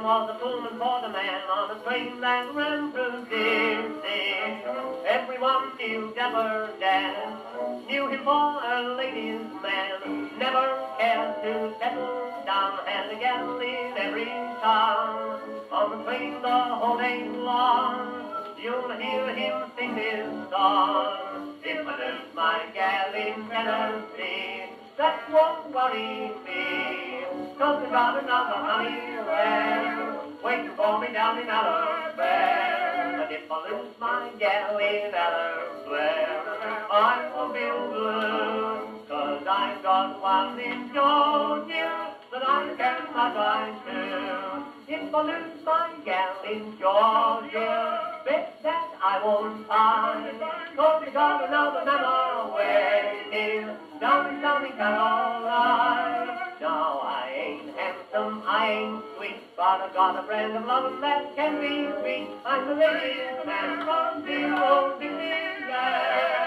was a foolman for the man on a train that ran through Dixie. Everyone knew Drapper Dan, knew him for a ladies' man. Never cared to settle down, had a gal in every town. On the train the whole day long, you'll hear him sing this song. If I lose my gal in Tennessee, that won't worry me, 'cause I got another honey there waiting for me down in Alabama. But if I lose my gal in Alabama, I will be blue, 'cause I've got one in Georgia that I cannot ride to. If I lose my gal in Georgia, bet that I won't find, 'cause we got another man waiting down in sunny Carolina. No, I ain't handsome, I ain't sweet, but I got a brand of lovin' that can be sweet. I'm the ladies' man from the old Dixieland.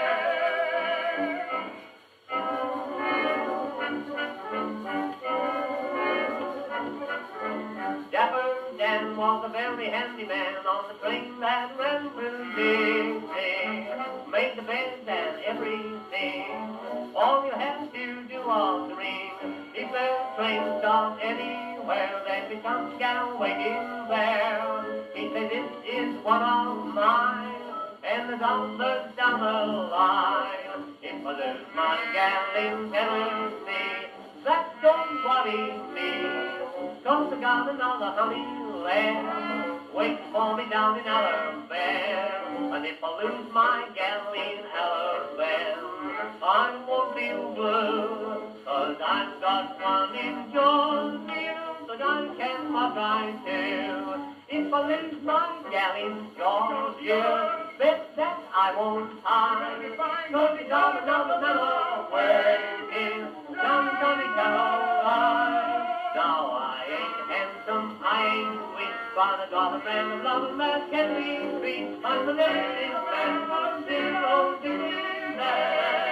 Drapper Dan was a very handy man on the train that ran through Dixie. Made the beds and everything. All you had to do was ring. If the train stopped anywhere, there'd be some gal waiting there. He'd say, "This is one of mine," and the dollars down the line. If I lose my gal in Tennessee, that don't worry me, 'cause I got another honey left waiting for me down in Alabama. And if I lose my gal in Alabama, I won't feel blue, 'cause I've got one in Georgia that I cannot ride to. If I lose my gal in Georgia, bet that I won't hide, 'cause we got another man waiting down in sunny Carolina. Now I ain't handsome, I ain't sweet, but I got a friend of love that can be sweet. I'm the ladies' man from the old Dixieland.